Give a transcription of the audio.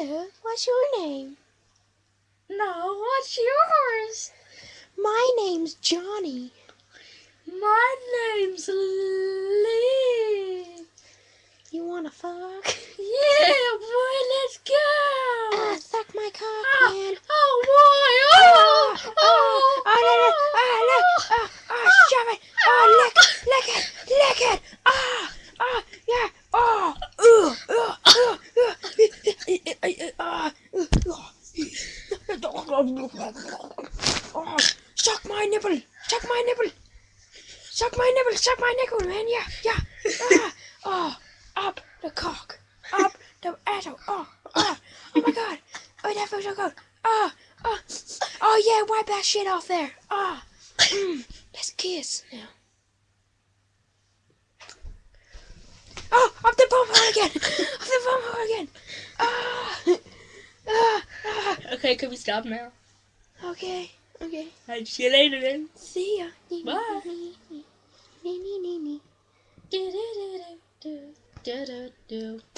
Hello, what's your name? No, what's yours? My name's Johnny. My name's Lee. You wanna fuck? Yeah, boy, let's go. Suck my cock, Ah, man. oh, boy. Shove it. Lick it. Yeah. Suck my nipple. Suck my nipple, man. Yeah. Up the cock. Up the asshole. Oh my God. Oh, that feels so good. Oh yeah, wipe that shit off there. Let's kiss now. Oh, up the bum hole again. Okay, can we stop now? Okay. I'll see you later then. See ya. Bye. Nee. Do do do do do do do do.